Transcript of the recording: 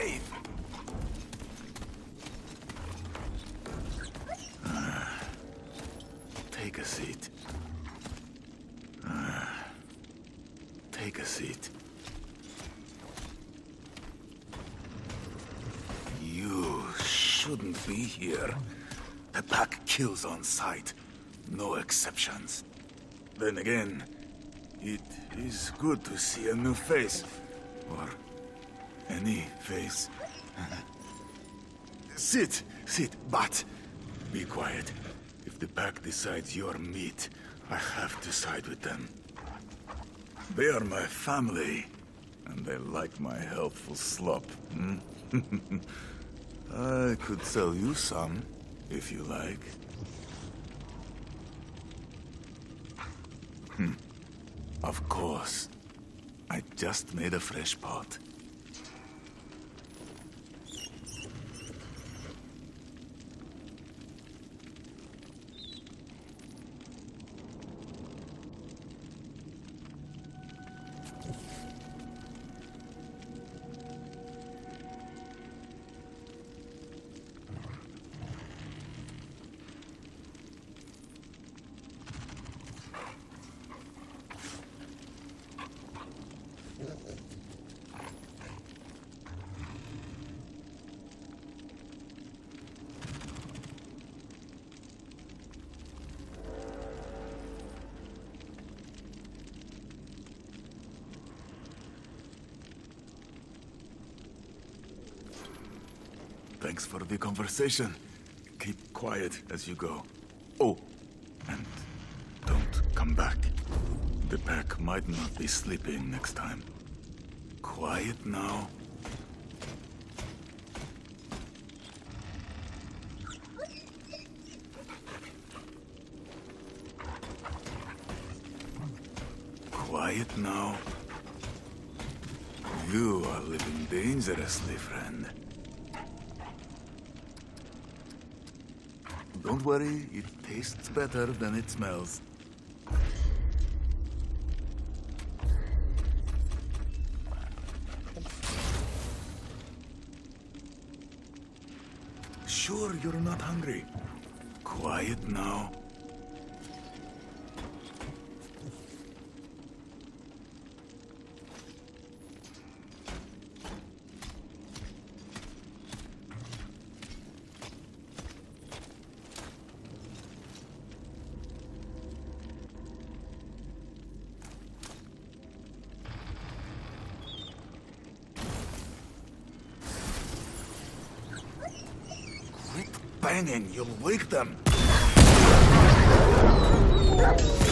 brave. Take a seat. Take a seat. You shouldn't be here. The pack kills on sight. No exceptions. Then again, it is good to see a new face. Or any face. Sit, but be quiet. If the pack decides you're meat, I have to side with them. They are my family, and they like my helpful slop. I could sell you some, if you like. Of course. I just made a fresh pot. Thanks for the conversation. Keep quiet as you go. Oh, and don't come back. The pack might not be sleeping next time. Quiet now. Quiet now. You are living dangerously, friend. Don't worry, it tastes better than it smells. Sure, you're not hungry. Quiet now. Banging, you'll wake them.